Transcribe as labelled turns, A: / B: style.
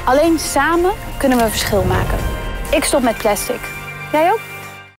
A: Alleen samen kunnen we een verschil maken. Ik stop met plastic. Jij ook?